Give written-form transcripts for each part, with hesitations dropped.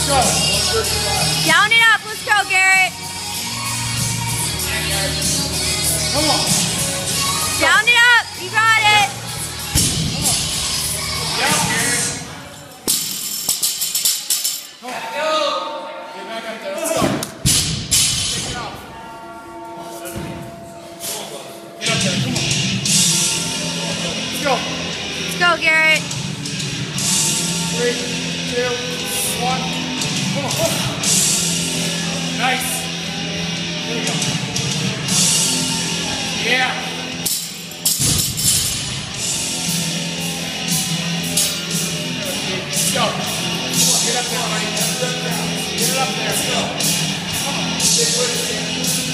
Go. Down and up. Let's go, Garrett. Come on. Down and up. You got it. Yeah, Garrett. Come on. Go. Get back up there. Let's go. Take it off. Get up there. Come on. Let's go. Let's go, Garrett. 3, 2, 1. Come on. Nice. There you go. Yeah. Let's go. Come on. Get up there, buddy. Get it up there. Let's go. Come on. Stay with it, man.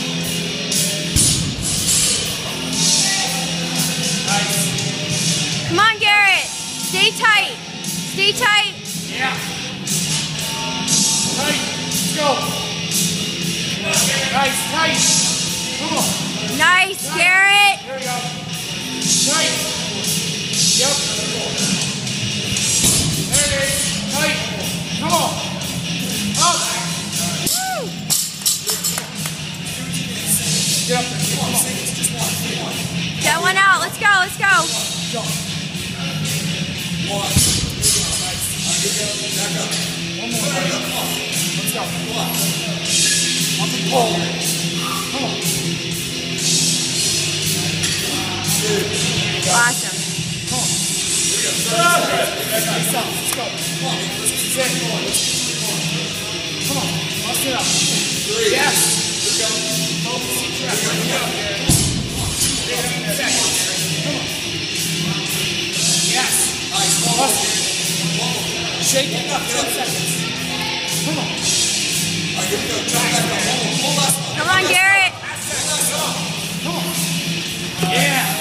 Nice. Come on, Garrett. Stay tight. Stay tight. Yeah. Tight. Let's go. Nice, tight. Come on. Nice, Garrett. There we go. Tight. Yep. There it is. Tight. Come on. Up. Woo. Get up there. Come on. Get one out. Let's go. Let's go. Go. One. Back up. One more. Let's go. Up and pull. Come on. Awesome. Come on. Let's go. Come on. Sit. Come on. Bust it up. Yes. Focus. Come on. Yes. Bust it. Shake it up. 10 seconds. Come on. Come on, Garrett. Come on. Yeah.